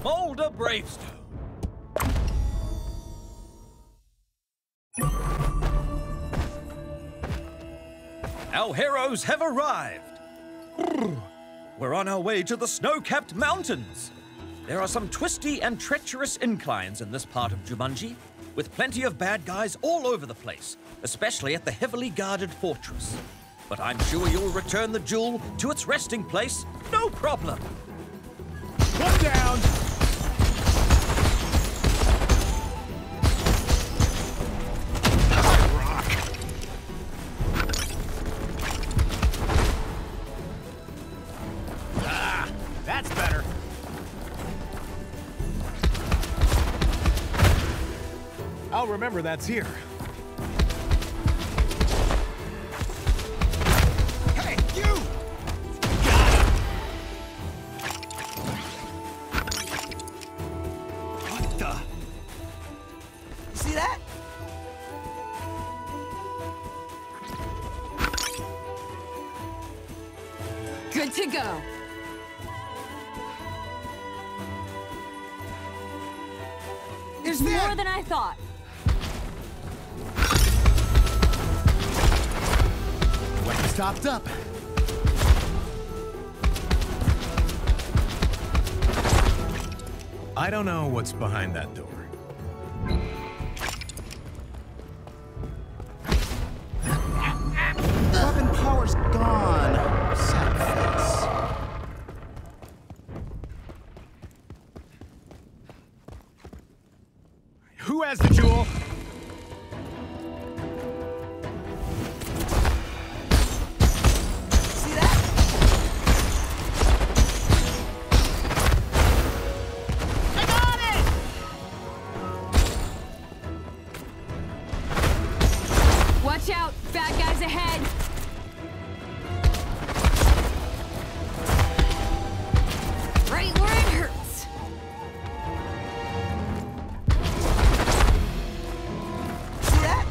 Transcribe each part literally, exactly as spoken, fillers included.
Smolder Bravestone. Our heroes have arrived. We're on our way to the snow-capped mountains. There are some twisty and treacherous inclines in this part of Jumanji, with plenty of bad guys all over the place, especially at the heavily guarded fortress. But I'm sure you'll return the jewel to its resting place, no problem. One down! Ah, that's better. I'll remember that's here. Hey, you! Got it! What the? You see that? Good to go. There's more than I thought. Weapons topped up. I don't know what's behind that door. Weapon power's gone. Sad face. Who has the jewel? See that? I got it! Watch out, bad guys ahead. Right where it hurts. See that?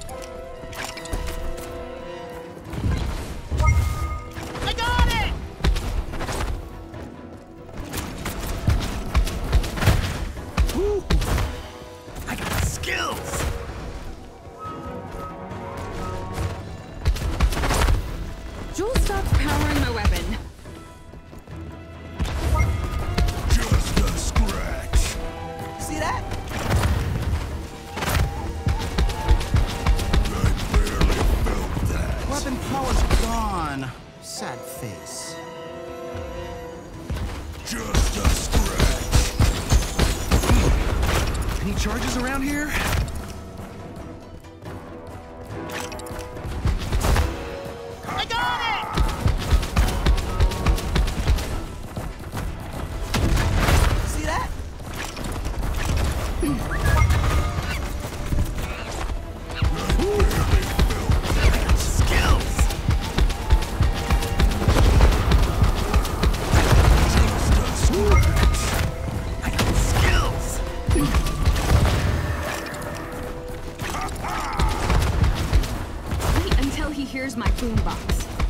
I got it! Woo. I got skills! Jewel stopped powering my weapon. Just a scratch. See that? I barely felt that. Weapon power's gone. Sad face. Just a scratch. Any charges around here? I got it! See that? Skills! I got skills! Wait until he hears my boombox.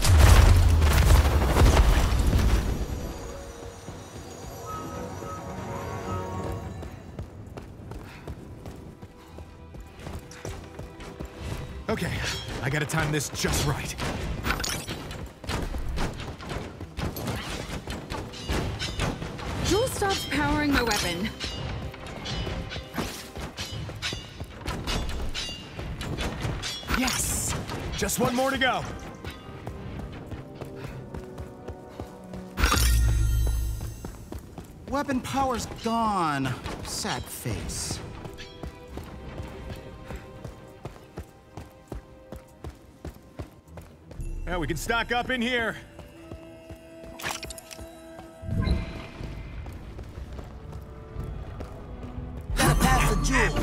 Okay, I gotta time this just right. Jewel stopped powering my weapon. Yes! Just one more to go. Weapon power's gone. Sad face. Yeah, we can stock up in here. Gotta pass the jewel.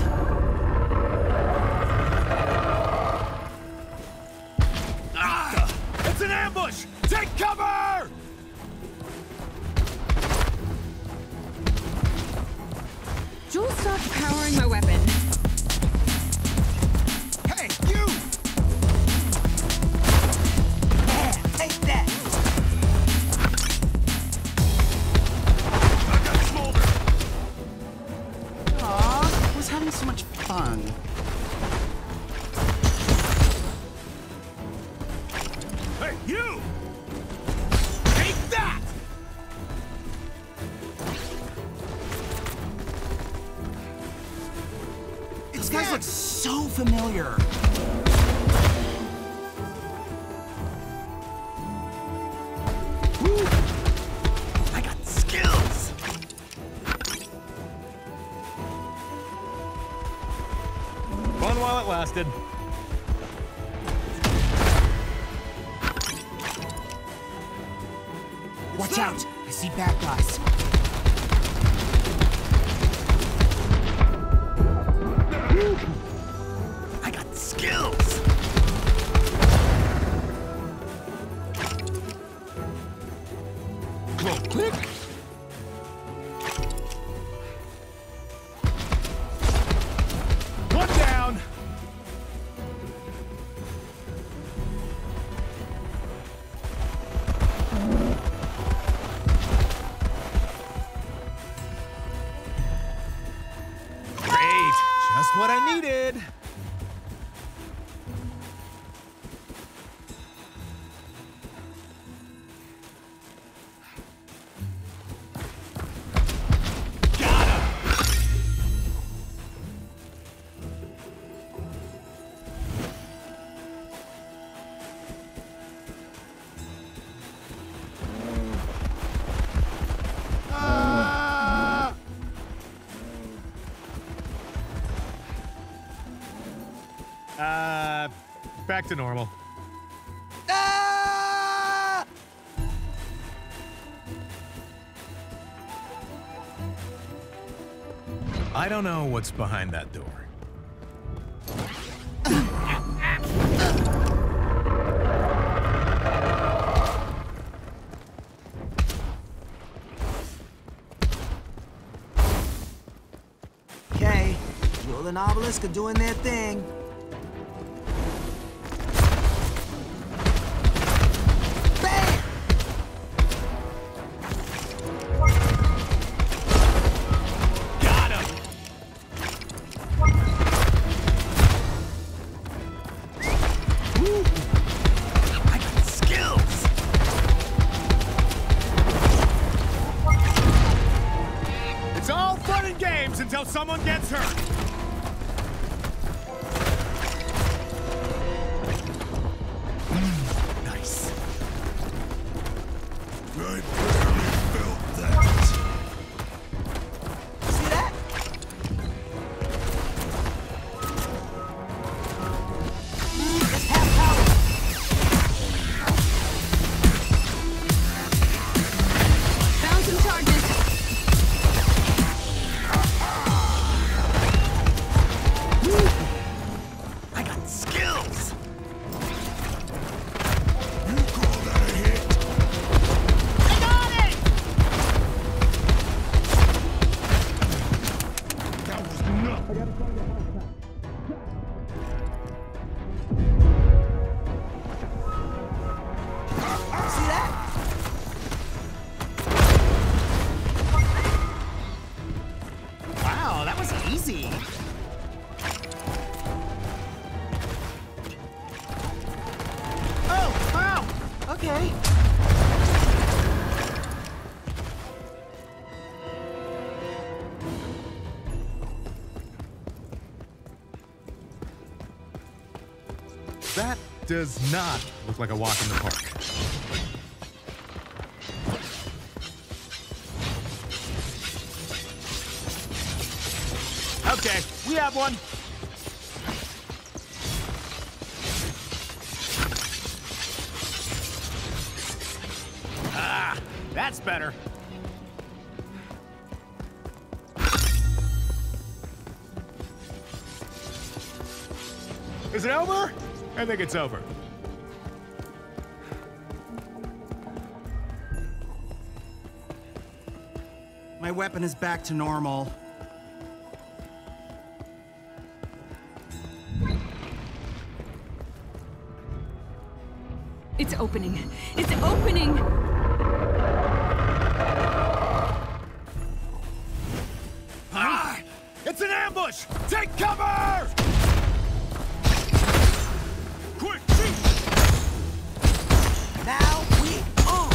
Ah! It's an ambush! Take cover! Jewel stopped powering my weapon. Hey, you! Yeah, take that. I got Smolder! so familiar. Woo. I got skills. Fun while it lasted. Watch out! I see bad guys. I got skills. Roll quick. One down. Great. Just what I needed. Uh, back to normal. Ah! I don't know what's behind that door. Okay, Jewel and Obelisk are doing their thing. Bam! Got him! Woo. I got skills! It's all fun and games until someone gets hurt. Mm, nice. I barely felt that. See that? Let's have power. Bouncing charges. I got skills. You call that a hit? I got it! That was nothing. See that? Wow, that was easy. Oh, wow. Okay. That does not look like a walk in the park. Okay, we have one. Ah, that's better. Is it over? I think it's over. My weapon is back to normal. It's opening. It's opening! Ah! It's an ambush! Take cover! Quick, shoot! Now we own.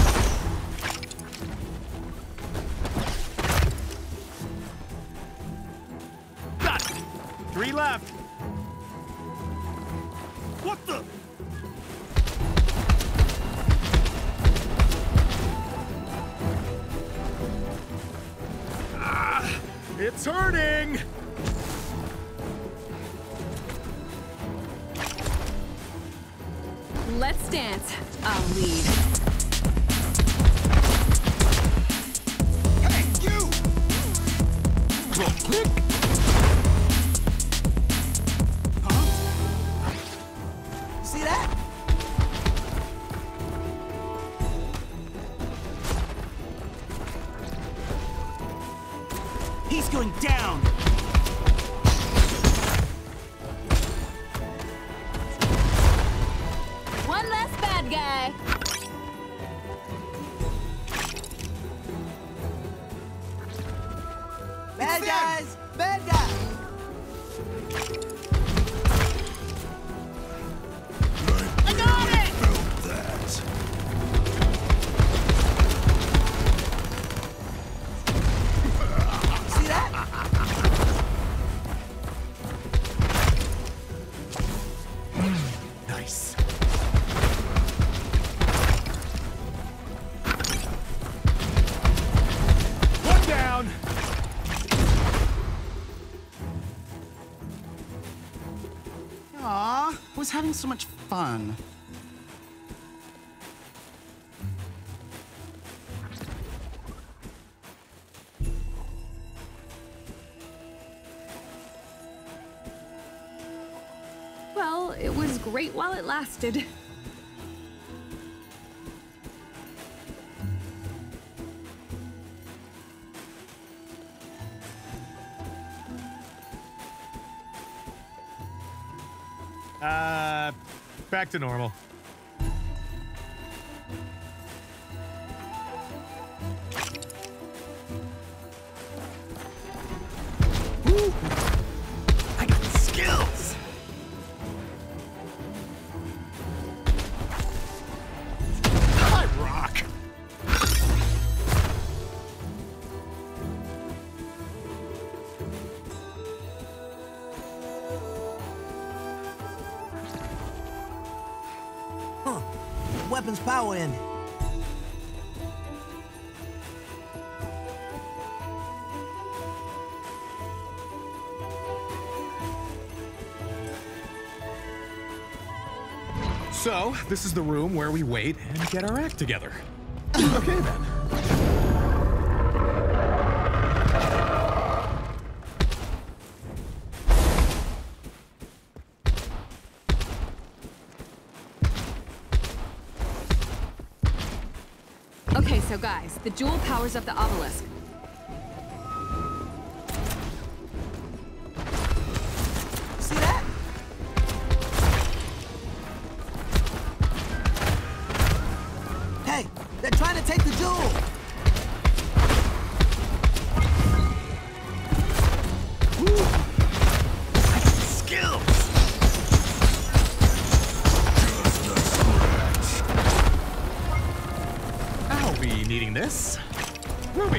Got it! Three left. What the? Ah, it's hurting! Let's dance. I'll lead. Hey, you! Click! Huh? See that? He's going down! One less bad guy. Bad guys! Bad guys! I got it! Felt that. See that? Nice. One down! Aw, I was having so much fun. Well, it was great while it lasted. Uh, back to normal. Woo! I got skills! I rock! Huh. Weapons power ended. So, this is the room where we wait and get our act together. Okay then. Okay, so guys, the jewel powers up the obelisk. See that? Hey, they're trying to take the jewel! Skills! Just a scratch. I'll be needing this. Ruby!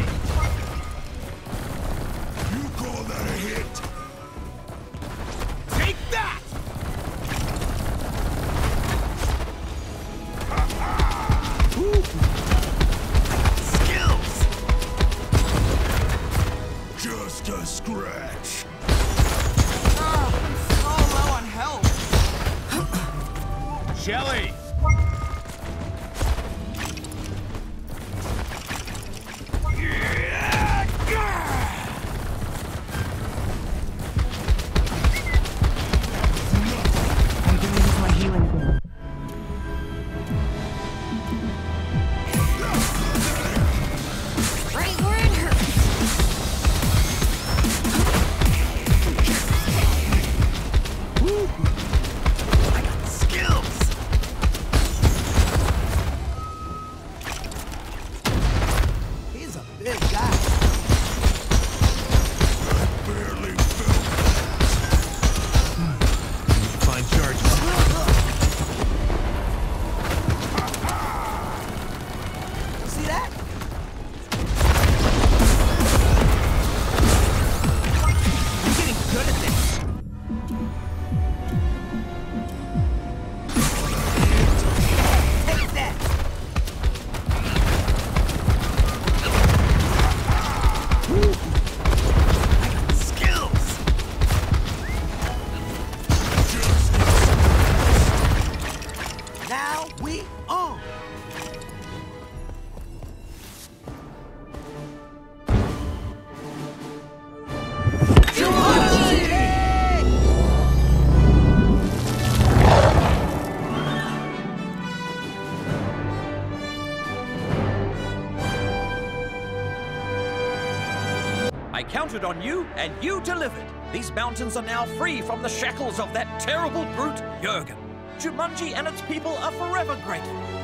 You call that a hit? Take that! Skills! Just a scratch. So low on health! Shelly! I'm gonna use my healing thing. Right where it hurts. I got skills! I counted on you, and you delivered. These mountains are now free from the shackles of that terrible brute, Jurgen. Jumanji and its people are forever grateful.